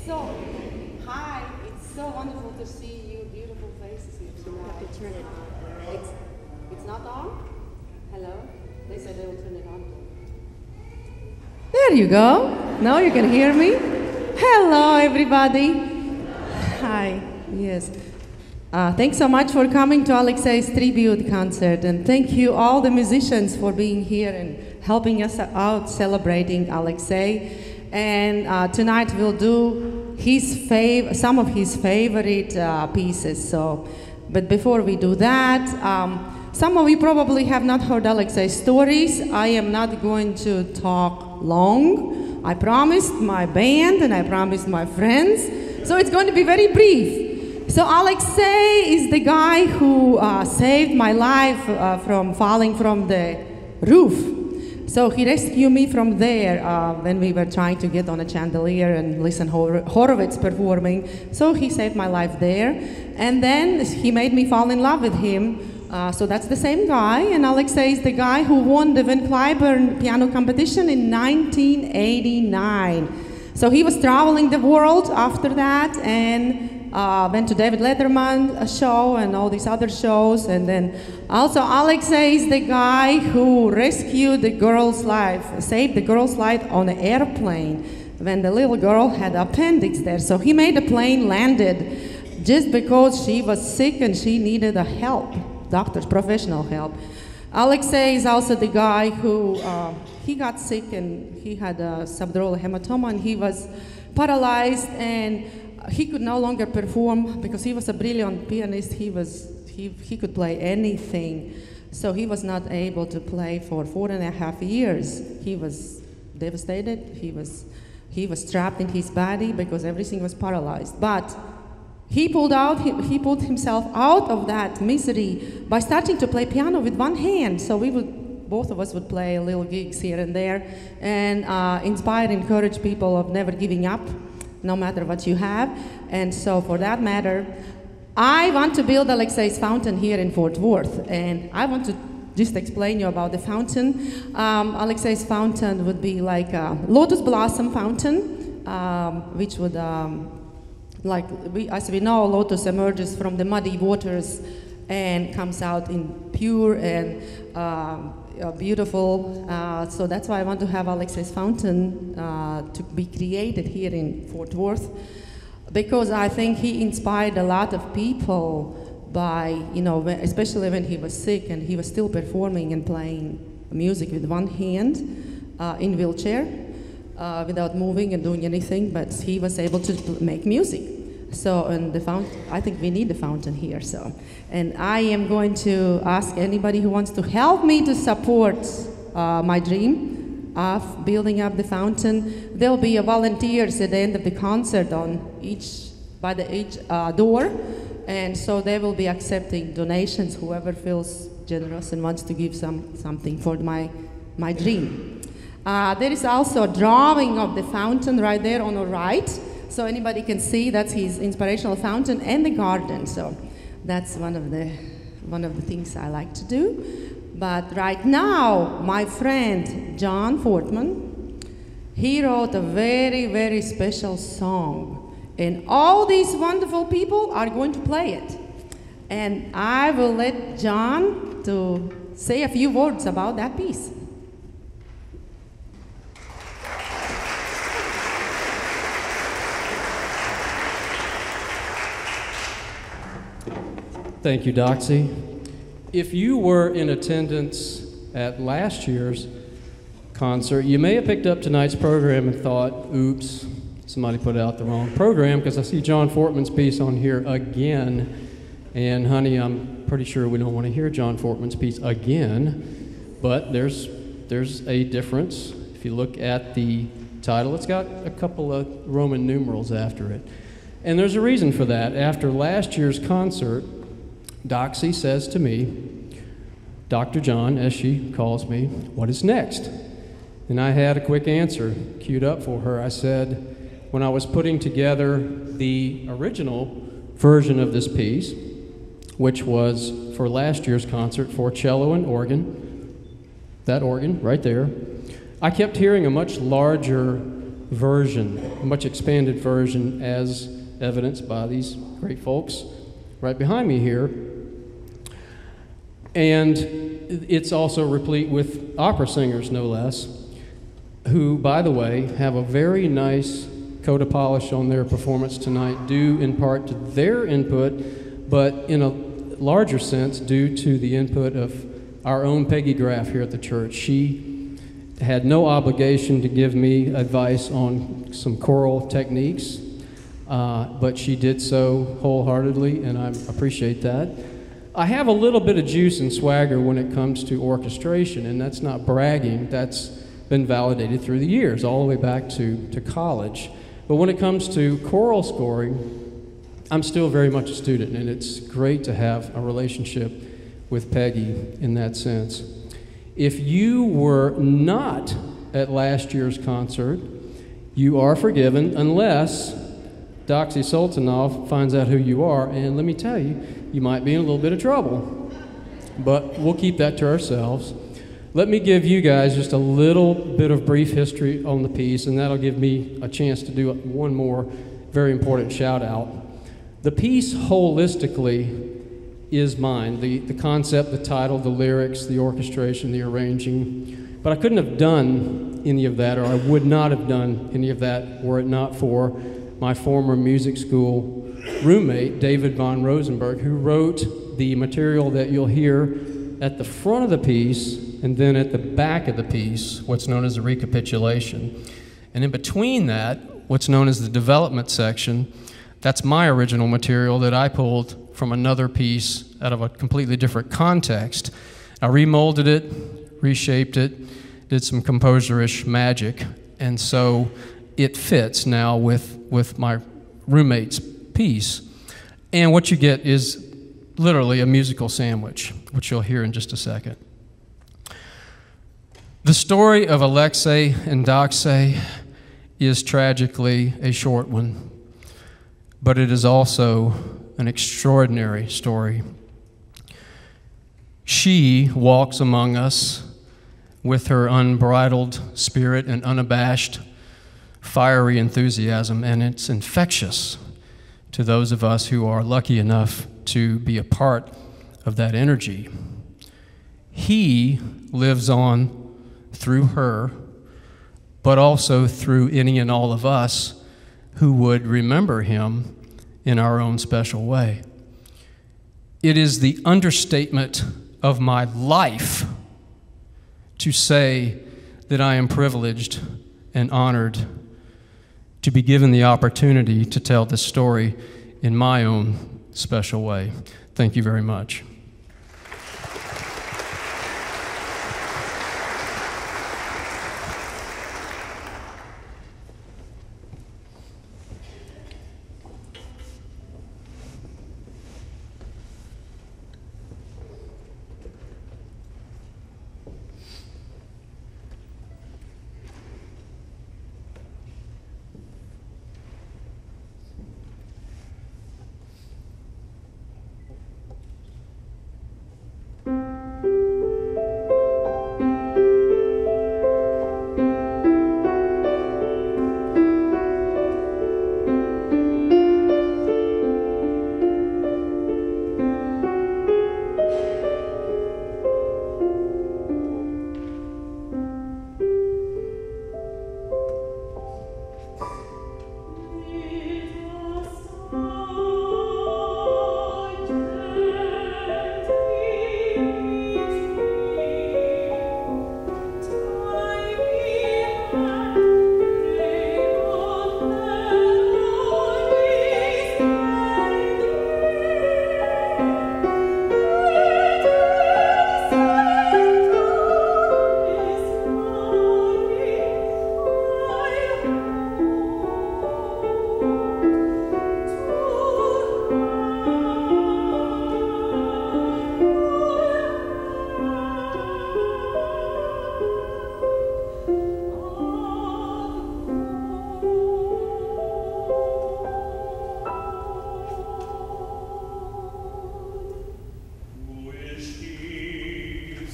So, hi, it's so wonderful to see you beautiful faces here tonight. You have to turn it on. It's not on? Hello? They said they will turn it on. There you go. Now you can hear me. Hello, everybody. Hi. Yes. Thanks so much for coming to Alexei's tribute concert, and thank you all the musicians for being here and helping us out celebrating Alexei. And tonight we'll do some of his favorite pieces. But before we do that, some of you probably have not heard Alexei's stories. I am not going to talk long. I promised my band and I promised my friends, so it's going to be very brief. So Alexei is the guy who saved my life from falling from the roof. So he rescued me from there when we were trying to get on a chandelier and listen Horowitz performing. So he saved my life there. And then he made me fall in love with him. So that's the same guy. And Alexei is the guy who won the Van Cliburn piano competition in 1989. So he was traveling the world after that and went to David Letterman show and all these other shows. And then also Alexei is the guy who rescued the girl's life, saved the girl's life on an airplane when the little girl had appendix there. So he made the plane landed just because she was sick and she needed a help, doctor's professional help. Alexei is also the guy who, he got sick and he had a subdural hematoma and he was paralyzed and he could no longer perform because he was a brilliant pianist. He could play anything. So he was not able to play for 4.5 years. He was devastated. He was trapped in his body because everything was paralyzed. But he pulled himself out of that misery by starting to play piano with one hand. So both of us would play little gigs here and there and inspire, encourage people of never giving up, no matter what you have. And so for that matter, I want to build Alexei's fountain here in Fort Worth. And I want to just explain you about the fountain. Alexei's fountain would be like a lotus blossom fountain, which would, as we know, lotus emerges from the muddy waters and comes out in pure and beautiful. So that's why I want to have Alexei's fountain to be created here in Fort Worth, because I think he inspired a lot of people by, especially when he was sick and he was still performing and playing music with one hand in wheelchair without moving and doing anything, but he was able to make music. So, and the fountain, I think we need the fountain here. So, and I am going to ask anybody who wants to help me to support my dream of building up the fountain. There'll be volunteers at the end of the concert by each door, and so they will be accepting donations. Whoever feels generous and wants to give something for my dream. There is also a drawing of the fountain right there on the right. So anybody can see that's his inspirational fountain and the garden. So that's one of the things I like to do. But right now, my friend John Fortman, he wrote a very, very special song. And all these wonderful people are going to play it. And I will let John to say a few words about that piece. Thank you, Dace. If you were in attendance at last year's concert, you may have picked up tonight's program and thought, oops, somebody put out the wrong program, because I see John Fortman's piece on here again. And honey, I'm pretty sure we don't want to hear John Fortman's piece again, but there's a difference. If you look at the title, it's got a couple of Roman numerals after it. And there's a reason for that. After last year's concert, Dace says to me, Dr. John, as she calls me, what is next? And I had a quick answer queued up for her. I said, when I was putting together the original version of this piece, which was for last year's concert for cello and organ, that organ right there, I kept hearing a much larger version, a much expanded version, as evidenced by these great folks right behind me here. And it's also replete with opera singers, no less, who, by the way, have a very nice coat of polish on their performance tonight, due in part to their input, but in a larger sense due to the input of our own Peggy Graff here at the church. She had no obligation to give me advice on some choral techniques, but she did so wholeheartedly, and I appreciate that. I have a little bit of juice and swagger when it comes to orchestration, and that's not bragging. That's been validated through the years, all the way back to college. But when it comes to choral scoring, I'm still very much a student, and it's great to have a relationship with Peggy in that sense. If you were not at last year's concert, you are forgiven unless Dace Sultanov finds out who you are, and let me tell you, you might be in a little bit of trouble. But we'll keep that to ourselves. Let me give you guys just a little bit of brief history on the piece, and that'll give me a chance to do one more very important shout out. The piece holistically is mine. The concept, the title, the lyrics, the orchestration, the arranging. But I couldn't have done any of that, or I would not have done any of that were it not for my former music school roommate, David von Rosenberg, who wrote the material that you'll hear at the front of the piece and then at the back of the piece, what's known as a recapitulation. And in between that, what's known as the development section, that's my original material that I pulled from another piece out of a completely different context. I remolded it, reshaped it, did some composer-ish magic, and so it fits now with my roommate's piece. And what you get is literally a musical sandwich, which you'll hear in just a second. The story of Alexei and Dace is tragically a short one, but it is also an extraordinary story. She walks among us with her unbridled spirit and unabashed, fiery enthusiasm, and it's infectious to those of us who are lucky enough to be a part of that energy. He lives on through her, but also through any and all of us who would remember him in our own special way. It is the understatement of my life to say that I am privileged and honored to be given the opportunity to tell this story in my own special way. Thank you very much.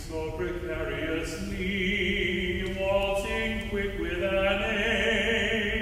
Precariously waltzing quick with an aim.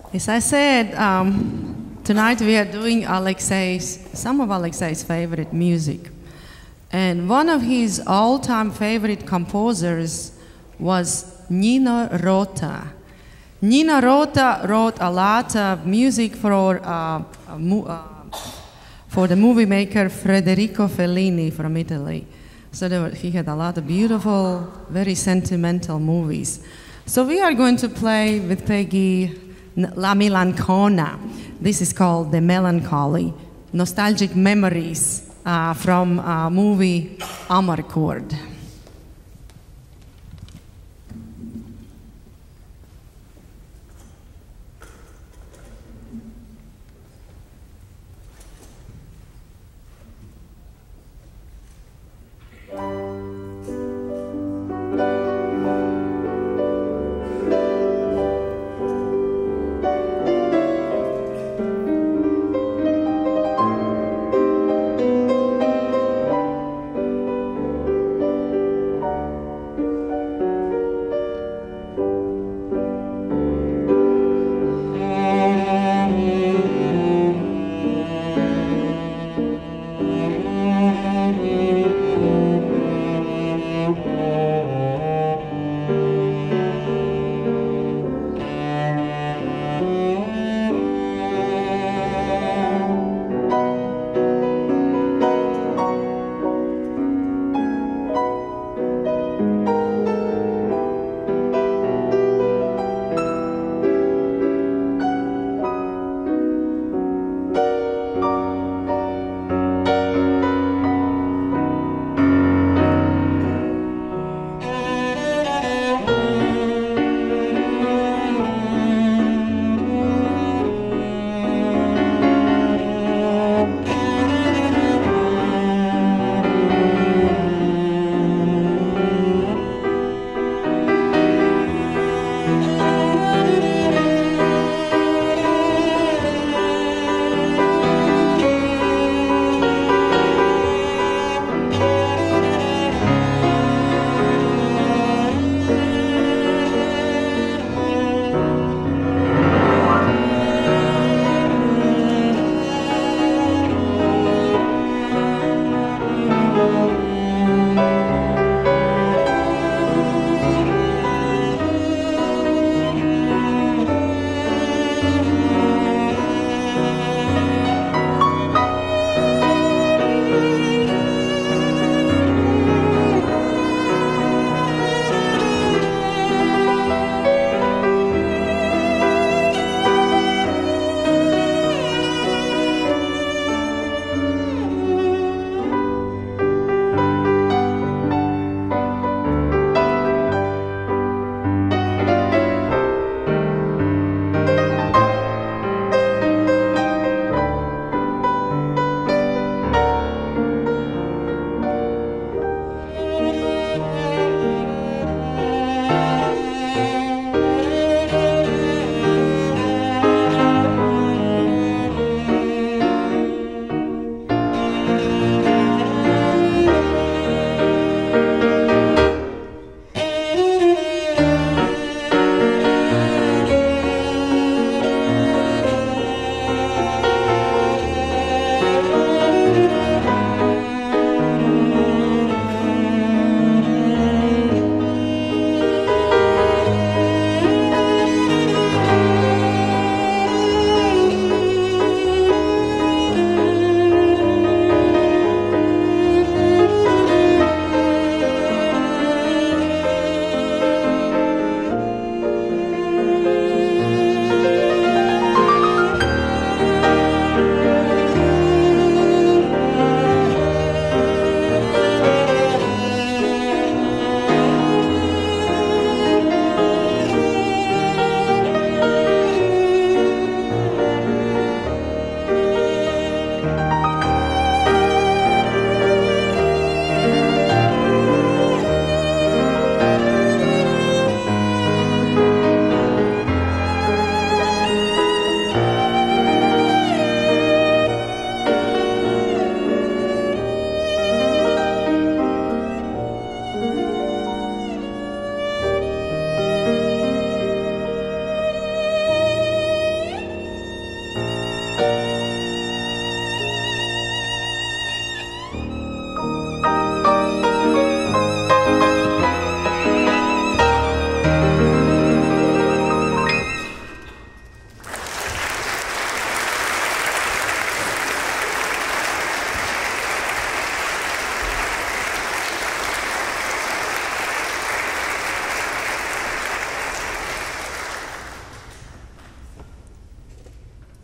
As I said, tonight we are doing some of Alexei's favorite music. And one of his all-time favorite composers was Nino Rota. Nino Rota wrote a lot of music for the movie maker Federico Fellini from Italy. So he had a lot of beautiful, very sentimental movies. So we are going to play with Peggy La Milancona. This is called The Melancholy, nostalgic memories from movie Amarcord.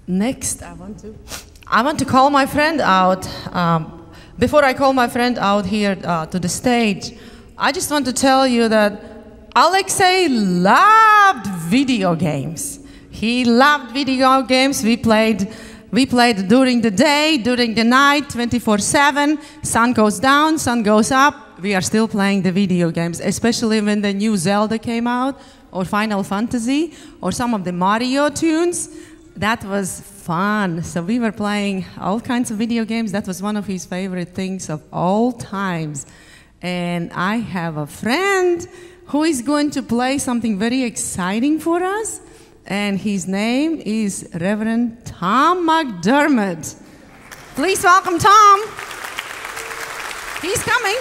Next, I want to call my friend out. Before I call my friend out here to the stage, I just want to tell you that Alexei loved video games. He loved video games. We played during the day, during the night, 24/7. Sun goes down, sun goes up. We are still playing the video games, especially when the new Zelda came out, or Final Fantasy, or some of the Mario tunes. That was fun. So we were playing all kinds of video games. That was one of his favorite things of all times. And I have a friend who is going to play something very exciting for us. And his name is Reverend Tom McDermott. Please welcome Tom. He's coming.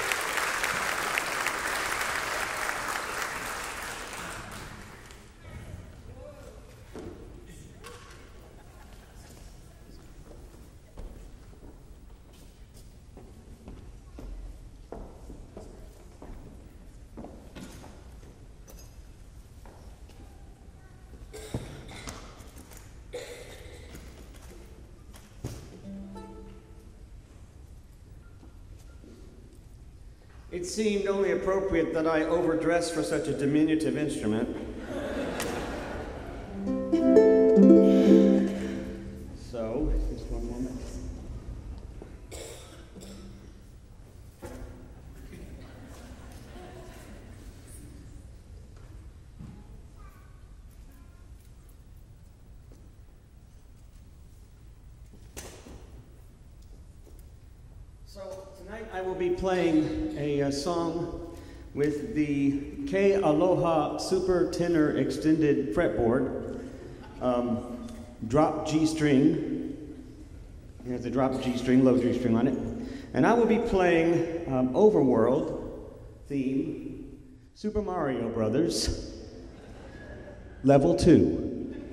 It seemed only appropriate that I overdress for such a diminutive instrument. So, just one moment. So, tonight I will be playing a song with the K Aloha Super Tenor Extended Fretboard, drop G string. It has a drop G string, low G string on it. And I will be playing Overworld theme, Super Mario Brothers, Level 2.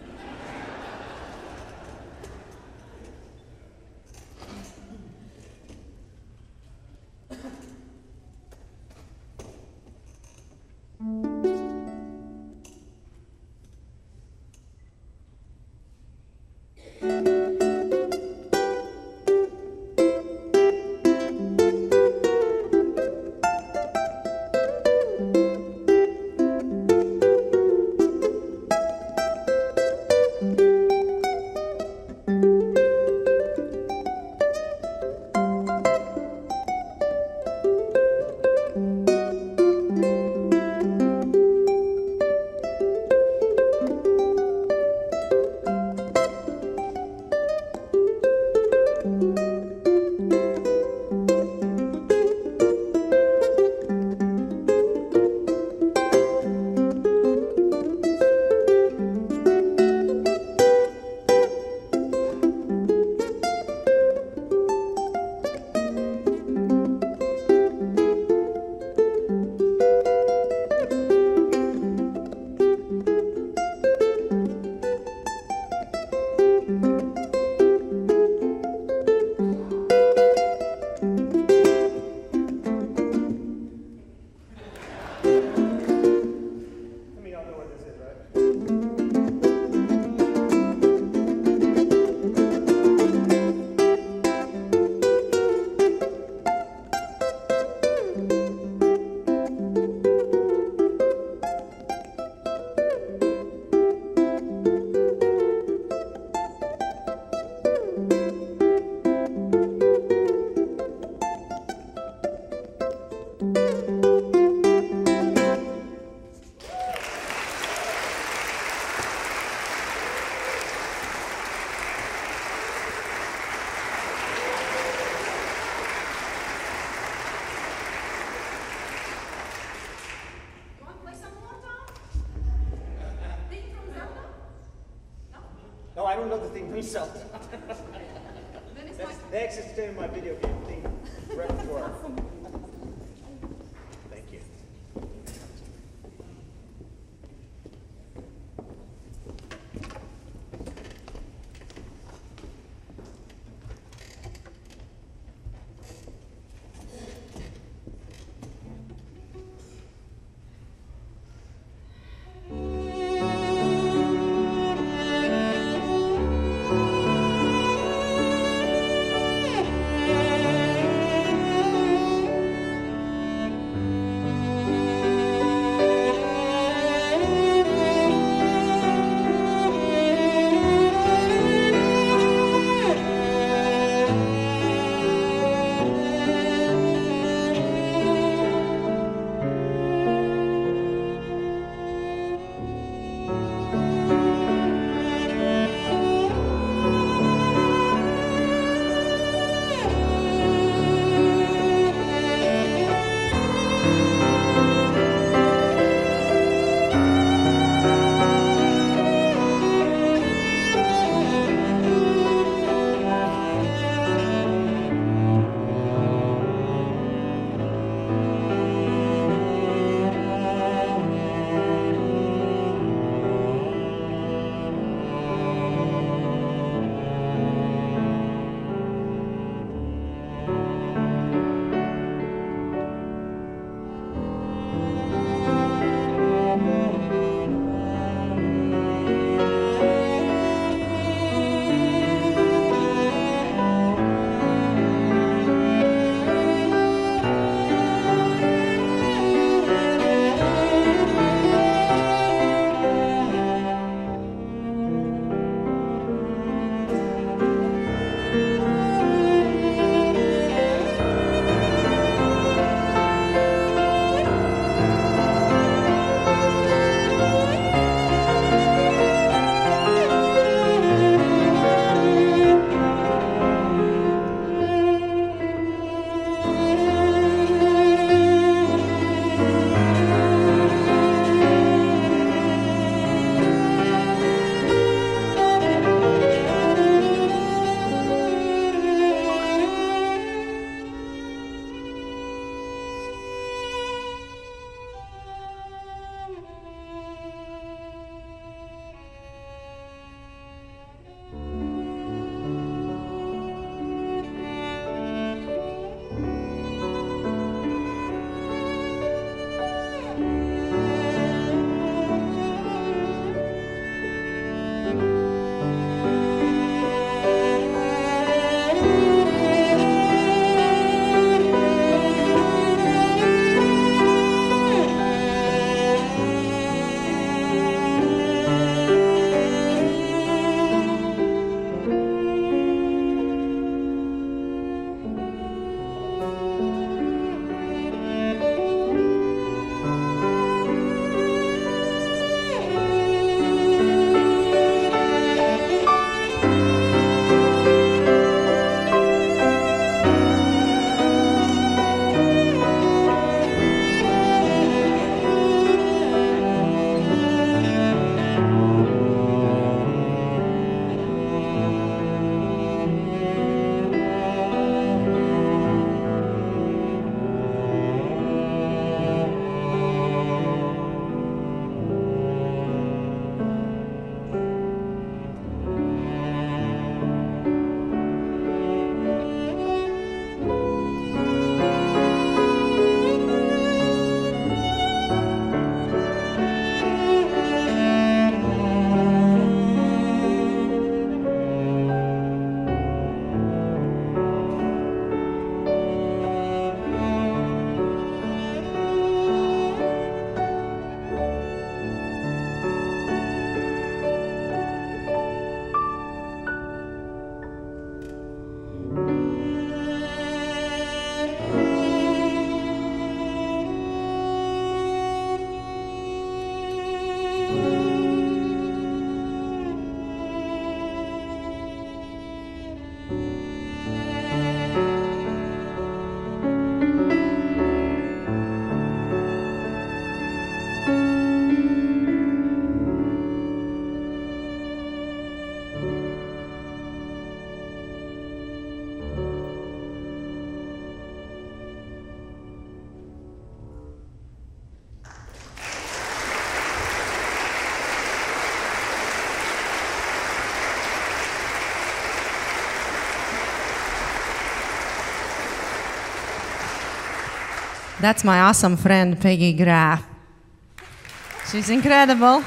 No, I don't know the theme myself. That's in my video game theme repertoire. Thank you. That's my awesome friend, Peggy Graff. She's incredible.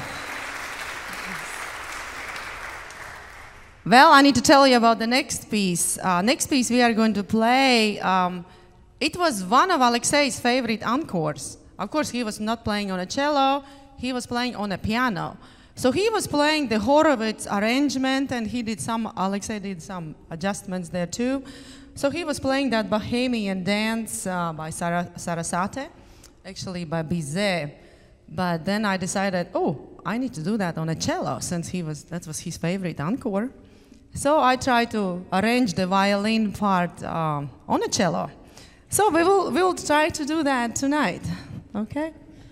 Well, I need to tell you about the next piece. Next piece we are going to play, it was one of Alexei's favorite encores. Of course, he was not playing on a cello, he was playing on a piano. So he was playing the Horowitz arrangement, and Alexei did some adjustments there too. So he was playing that Bohemian Dance by Sarasate, actually by Bizet. But then I decided, I need to do that on a cello, since that was his favorite encore. So I tried to arrange the violin part on a cello. So we'll try to do that tonight, okay?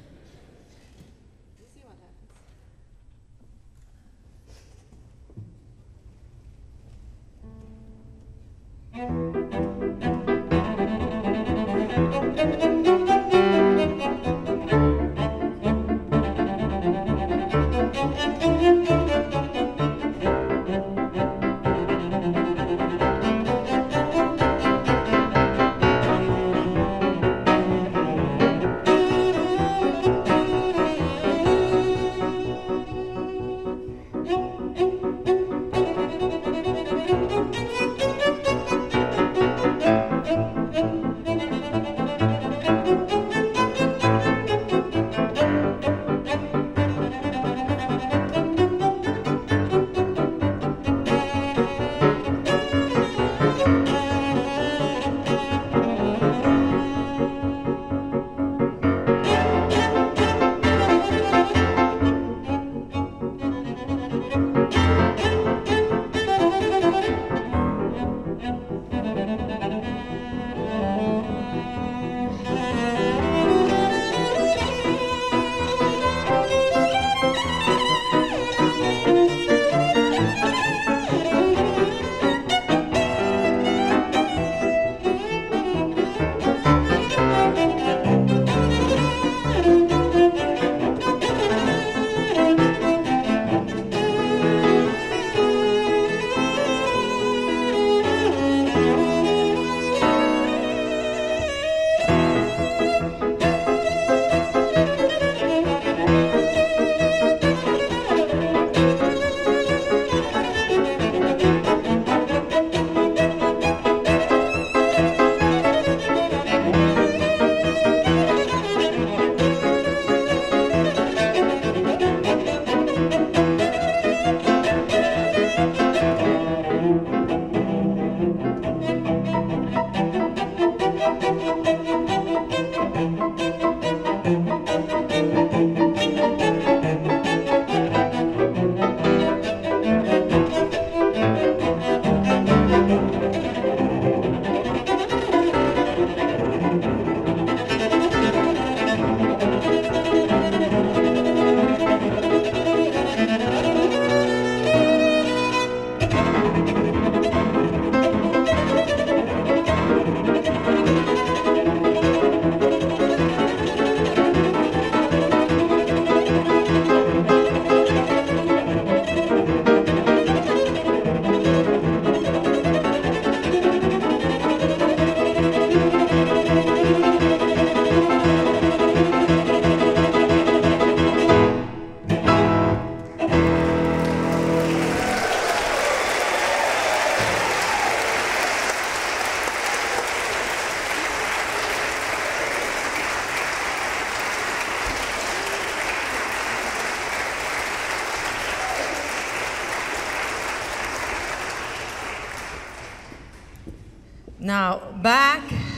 Now, back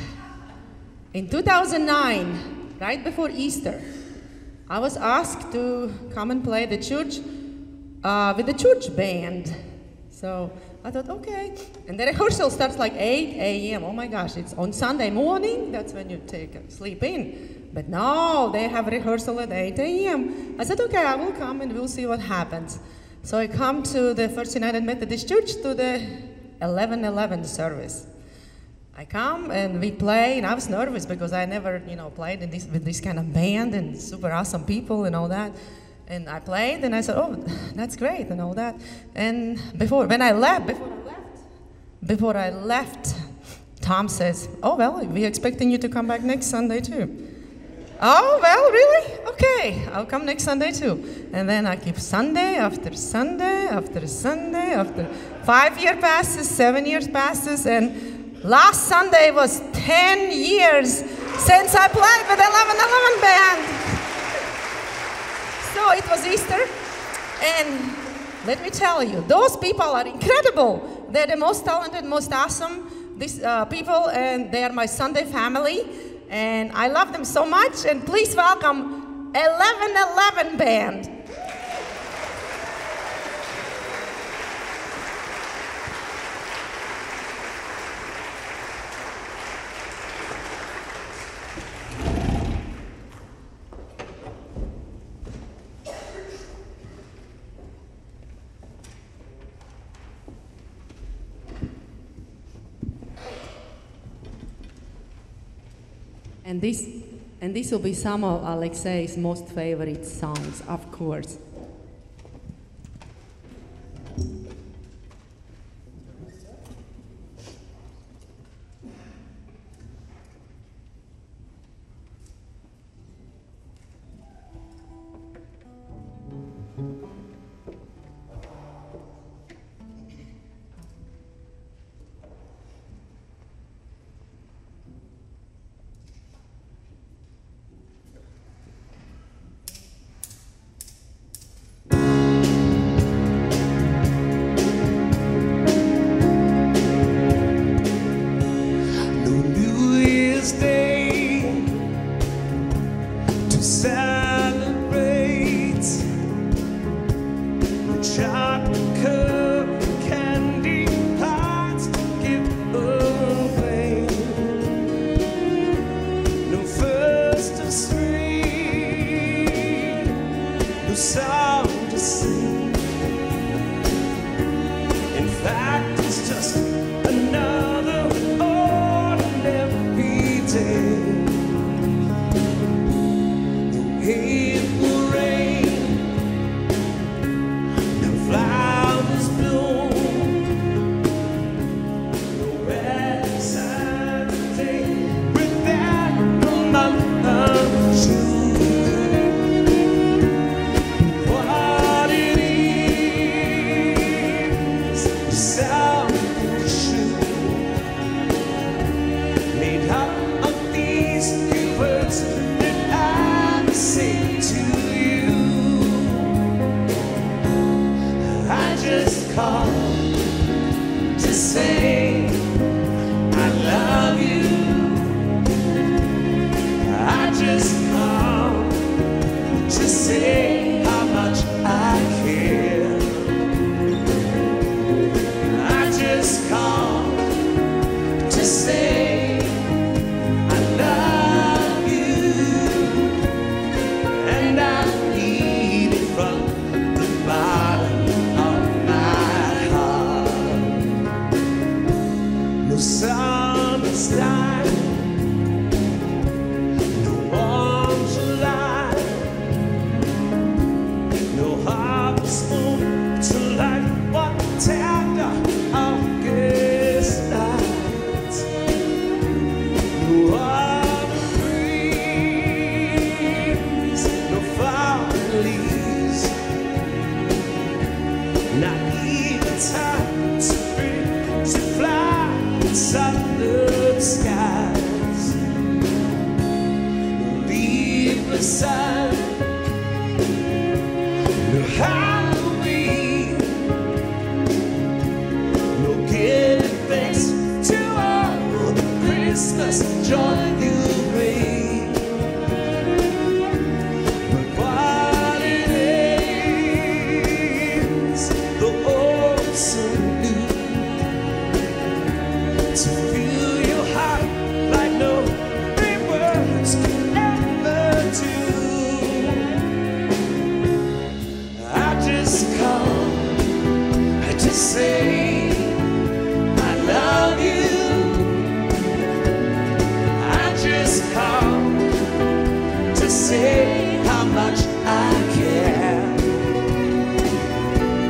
in 2009, right before Easter, I was asked to come and play the church with the church band. So I thought, okay. And the rehearsal starts like 8 a.m. Oh my gosh, it's on Sunday morning. That's when you sleep in. But no, they have rehearsal at 8 a.m. I said, okay, I will come and we'll see what happens. So I come to the First United Methodist Church to the 11:11 service. I come and we play, and I was nervous because I never, played with this kind of band and super awesome people and all that. And I played, and I said, "Oh, that's great," and all that. And before I left Tom says, oh, well, we're expecting you to come back next Sunday too. Oh, well, really? Okay, I'll come next Sunday too. And then I keep Sunday after Sunday after Sunday after 5 years passes, 7 years passes, and last Sunday was 10 years since I played with 1111 band. So it was Easter, and let me tell you, those people are incredible. They're the most talented, most awesome people, and they are my Sunday family. And I love them so much, and please welcome 1111 Band. And this will be some of Alexei's most favorite songs, of course.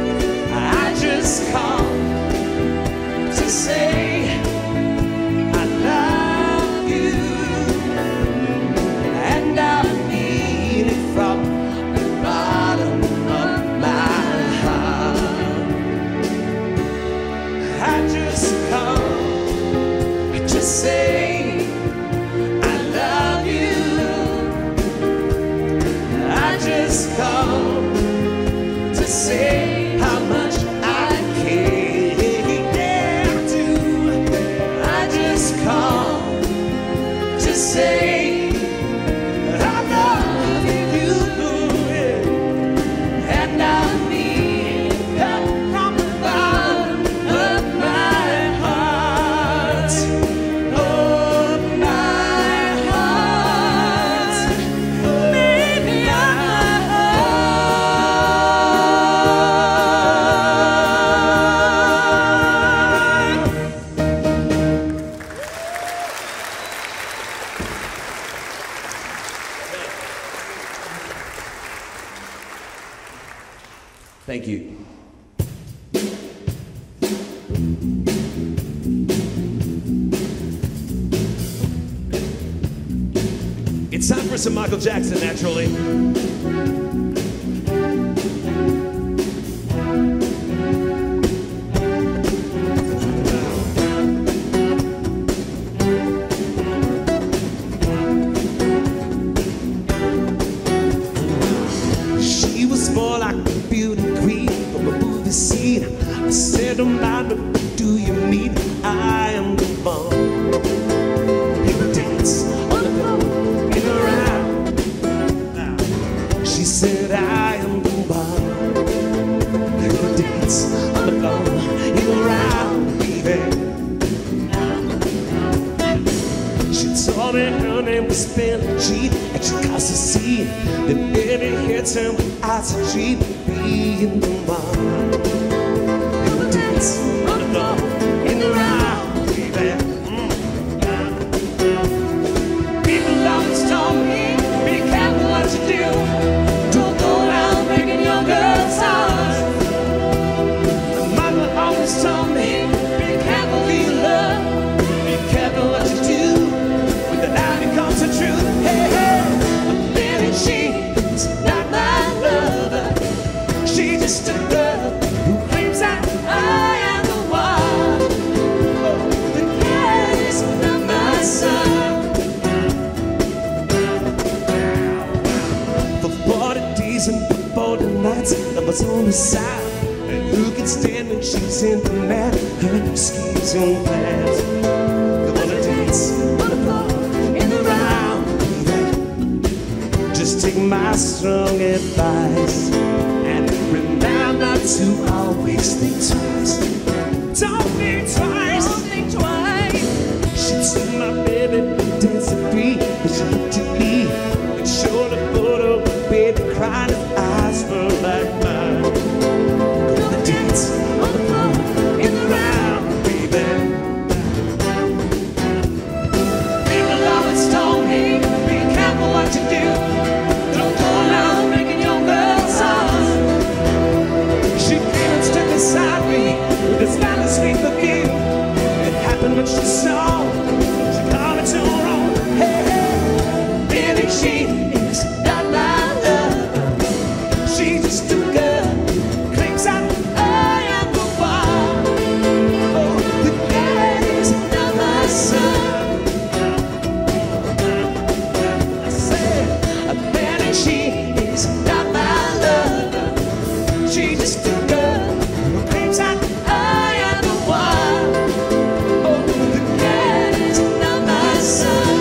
Just come to say I It's time for some Michael Jackson, naturally. She was more like a beauty queen from a movie scene. I said, don't mind, but what do you mean? I am the one. People dance on the floor. She said, I am the one who dance on the floor in the round, baby. She told me her name was Billie Jean, and she caused a scene. Then baby hits him without a dream, being the one who dance on the floor in the round, baby. People always told me, be careful what you do. Don't go around breaking your girl's heart. My mother always told me, be careful who you love. Be careful what you do when the lie becomes the truth. Hey, hey, Billie Jean's not my lover. She's just a girl who claims that I am the one. Oh, the cat is not my son. And for the nights that was on the side, and who can stand when she's in the mat? Her schemes and plans. They wanna dance on the floor in the round, baby. Just take my strong advice and remember to always think twice. Don't think twice. Don't think twice. She took my baby dancing free, but she looked at me and showed a photo. Baby cried, his eyes were like mine. Gonna dance on the floor in the round, baby. People always told me, be careful what you do. Don't go around breaking your girl's heart. She came and stood beside me with a smile and sweet perfume. It happened when she saw, she called me to her own. Hey, hey, Billie Jean is not my. She's just a girl, claims that I am the one. Oh, the guy is not my son. I said, Billie Jean is not my lover. She's just a girl who claims that I am the one. Oh, the guy is not my son.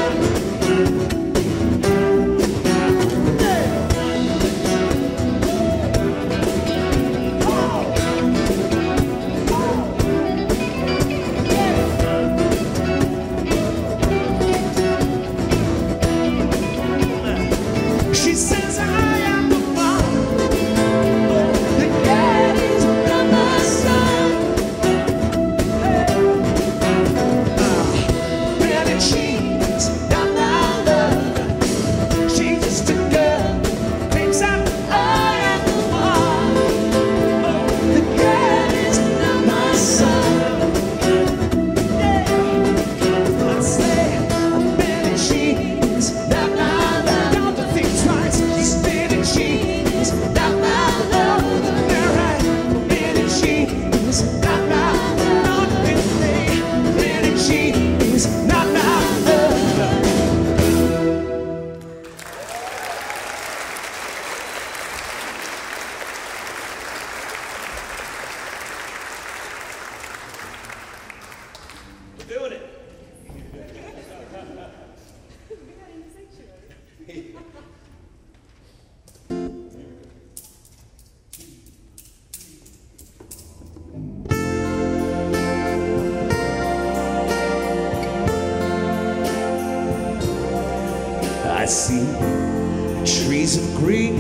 I see trees of green,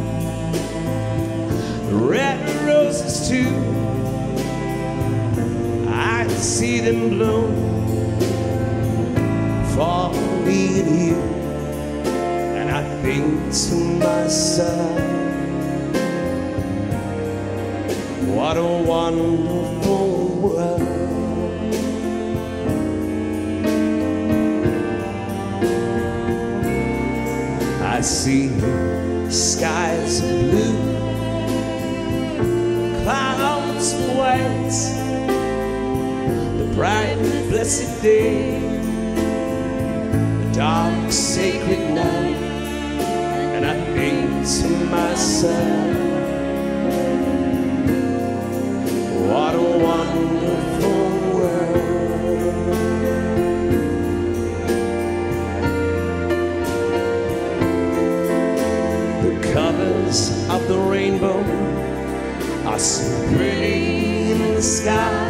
red roses too. I see them bloom for me and you. And I think to myself, What a wonderful world. I see skies of blue, clouds of white, the bright blessed day, the dark sacred night, and I think to myself, what a wonderful world. The colors of the rainbow are so pretty in the sky,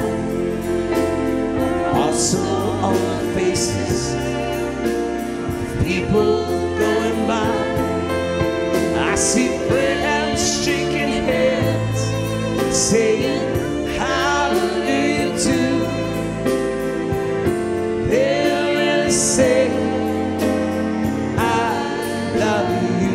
also on the faces of people going by. I see friends shaking hands, saying, how do you do? They're really saying, I love you.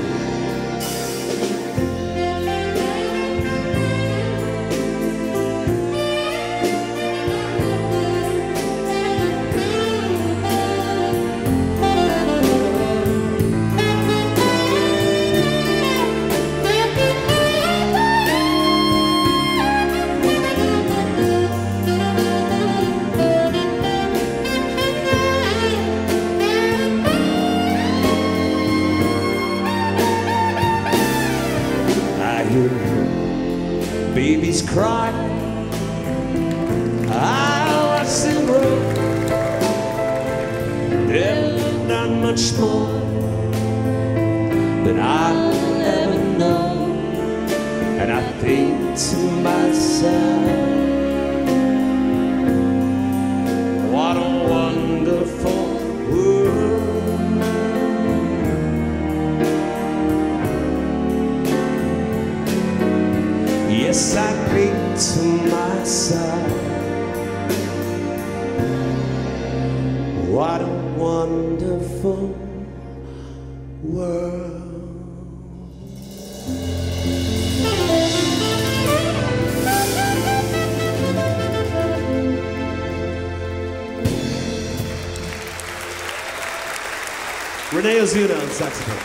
Babies cry, I watch them grow. They've done much more than I'll ever know. And I think to myself, what a wonderful world. Yes, I think to myself, what a wonderful world. Renee Ozuna on saxophone.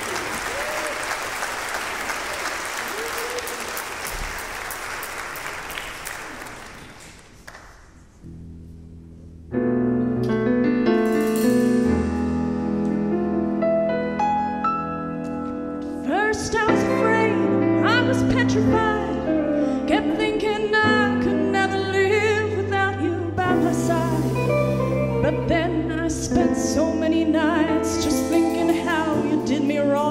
But then I spent so many nights just thinking how you did me wrong.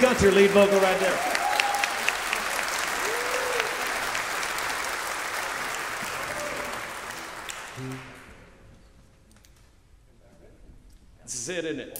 got your lead vocal right there. This is it, isn't it?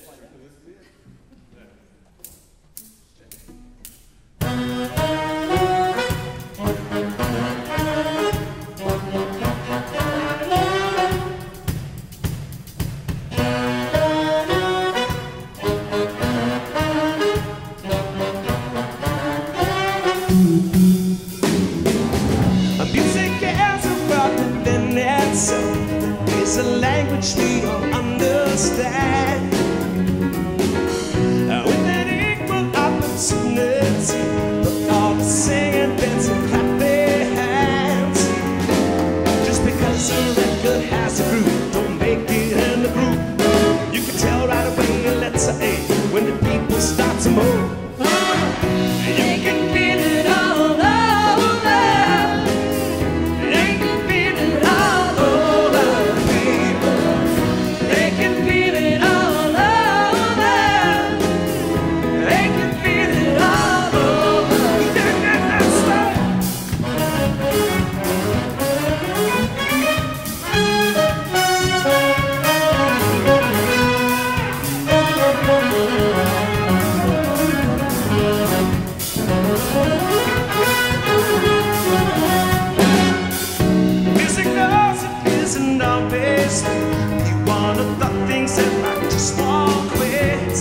Music is about within itself. It's a language we all understand. With an equal opportunity for all to sing and dance and clap their hands. Just because a record has a groove, don't make it in the groove. You can tell right away a letter A when the people start to move. You can feel it all over. They can feel it all over, people. They can feel it all over. They can feel it all over. That's right. Music knows it isn't always you one of the things that I just won't quit.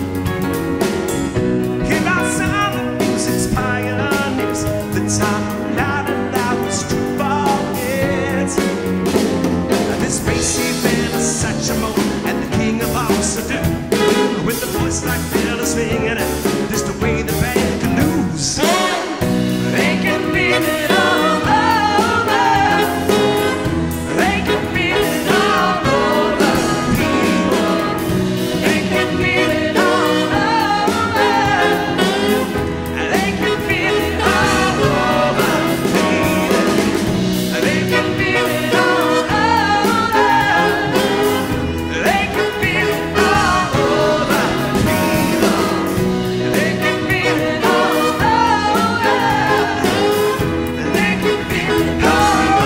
Hear our sound of music's pioneers, the time loud and loud is to forget. This racy band is such a mo, and the king of all seduce. With a voice like Bill swinging it, just the way the band can lose. They can feel it all over. They can feel it all over, people. They can feel it all over. They can feel it all over, people. They can feel it all over. They can feel it all over, people. They can feel it all over. They can feel it all over.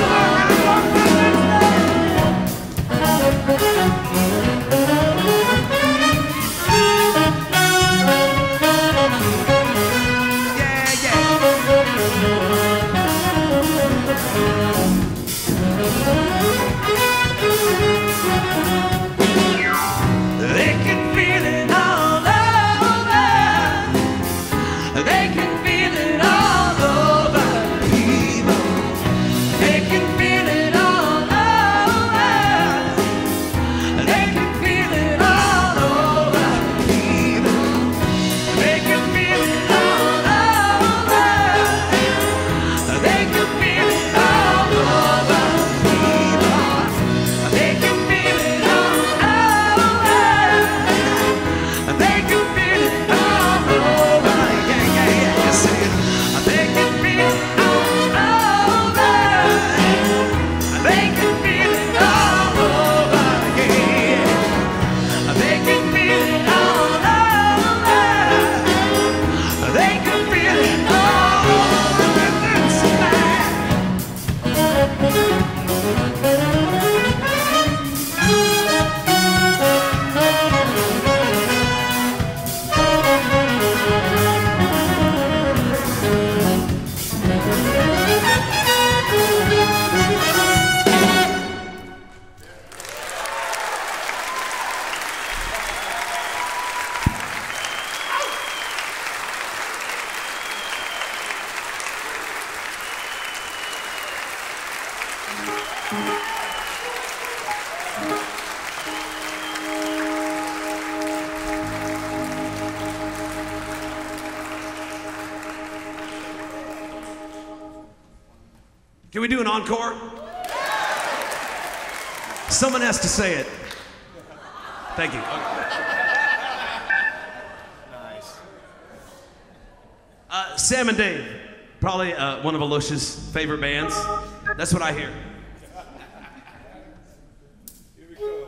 Yeah, They can feel it all over. They can feel it all over, people. They can feel it all over. They can feel it all over, people. They can feel it all over. They can feel it all over, people. They can feel it all over. They can feel it all over. Yeah, yeah, yeah. You say it. They can feel it all over. They can feel it all over. Yeah. They can feel it all over. They can feel it all over. That's right. Can we do an encore? Someone has to say it. Thank you. Nice. Sam and Dave, probably one of Alicia's favorite bands. That's what I hear. Here we go.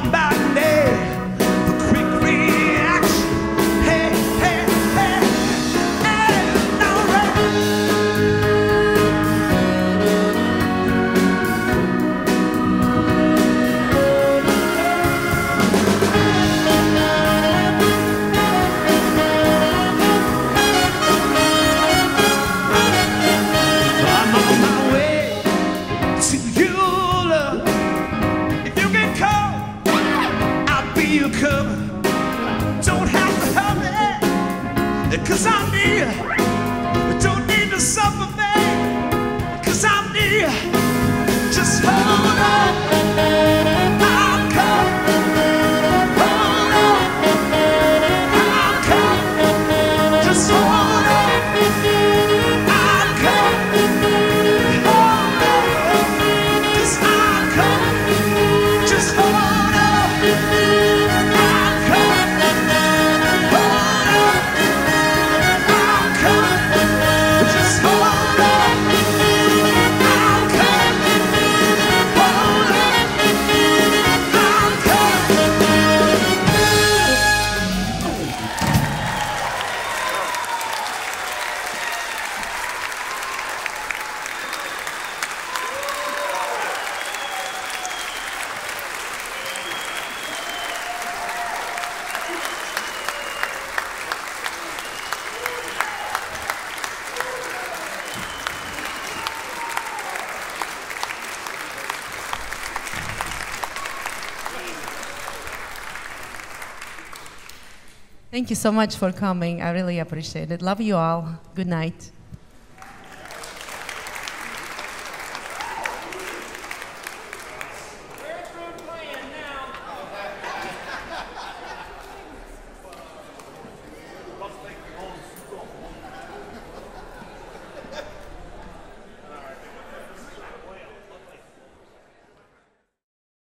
somebody for quick reaction. Hey, hey, hey, and alright. I'm on my way to you, love. If you get cold, I'll be your cover. Don't have to hurry, 'cause I'm near. Don't need to suffer, babe, 'cause I'm near. Just hold on, I'm coming. Hold on, I'm coming. Just hold on, I'm coming. Hold on, 'cause I'm coming. Just hold on, I'm coming. Hold on, I'm coming. Just hold on, I'm coming. Hold on, I'm coming. Thank you so much for coming. I really appreciate it. Love you all. Good night.